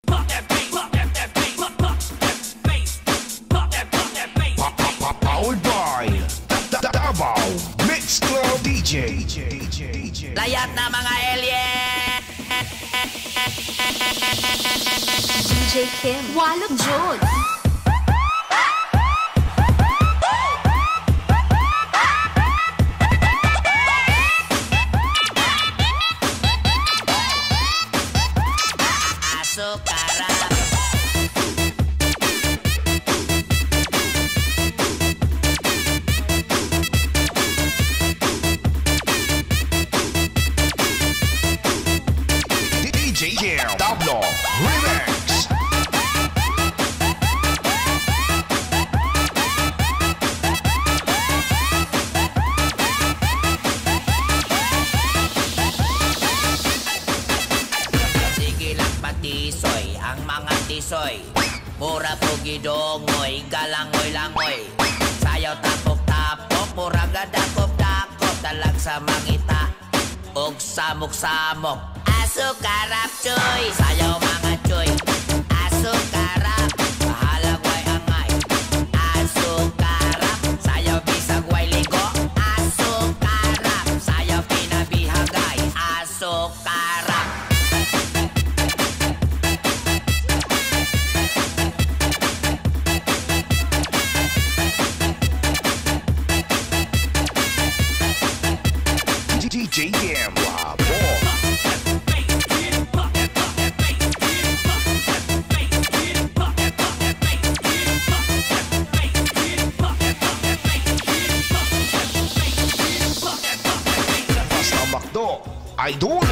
Powered by Davao Mix Club DJ. Layat na mga alien! DJ Kim, Walog Jod. DJ Tablo Remix. Sige lang patisoy, ang mga tisoy. Pura pugidongoy, galangoy-langoy. Sayaw tapok-tapok, pura gadakop-dakop. Talag sa mangita, og samok-samok. Asukarap choy, sayaw mga choy. Asukarap, bahalagway angay. Asukarap, sayaw bisagway ligo. Asukarap, sayaw pinabihagay. Asukarap. DJ Yam Wabo. Basta Macdo, Idol.